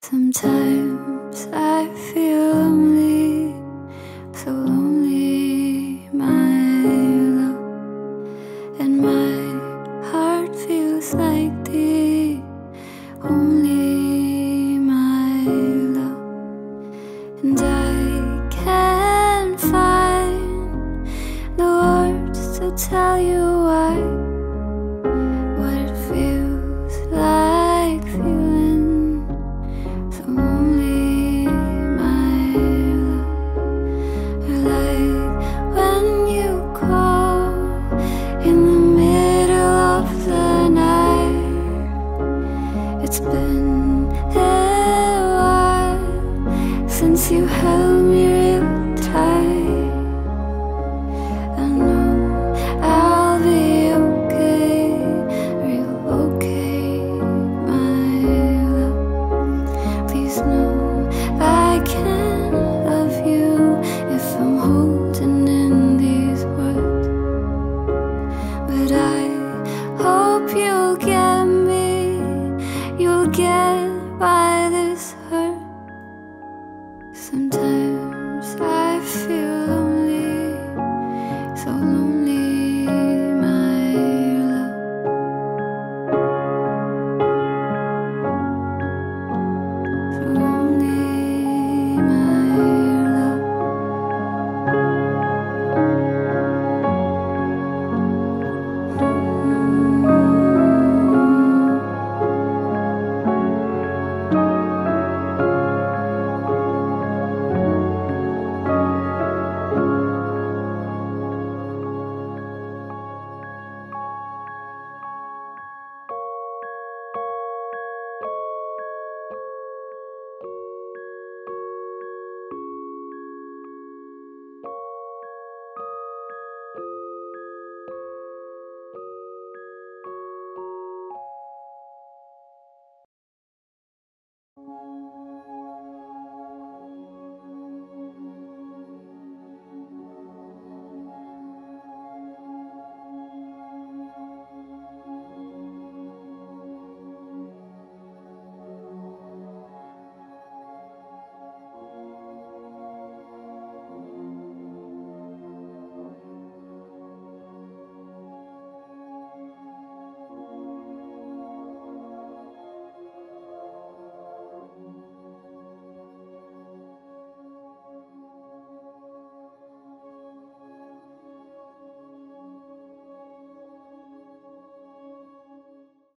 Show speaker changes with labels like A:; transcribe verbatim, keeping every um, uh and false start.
A: Sometimes I feel lonely, so lonely, my love, and my heart feels like the only my love, and I can't find the words to tell you why, what it feels like feeling so only my love. Or like when you call in the middle of the night. It's been a while since you held me real tight. I know I'll be okay, real okay, my love. Please know I can love you if I'm holding in these words, but I hope you'll get me, you'll get why